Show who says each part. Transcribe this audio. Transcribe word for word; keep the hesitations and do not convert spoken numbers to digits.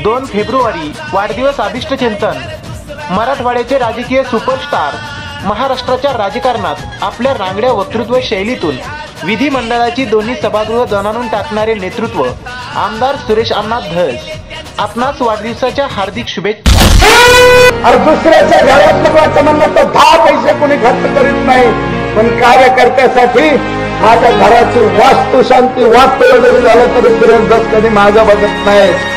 Speaker 1: दोन फेब्रुवारी वाढदिवस अभिष्ट चिंतन। मराठवाड्याचे राजकीय सुपरस्टार महाराष्ट्राच्या राजकारणात आपल्या रांगड्या वक्तृत्व शैलीतून विधिमंडळाची दोन्ही सभागृह दणाणून टाकणारे नेतृत्व आमदार सुरेश अण्णा धस, आपणास वाढदिवसाच्या हार्दिक शुभेच्छा।
Speaker 2: और दुसऱ्याच्या घरात महत्वाचं म्हणणं तर दहा पैसे कोणी खर्च करीत नाही, पण कार्यकर्त्यासाठी माझ्या घराची वास्तू शांती वास्तू वगैरे झालं तरी सुरेश धस कधी मागं बघत नाही।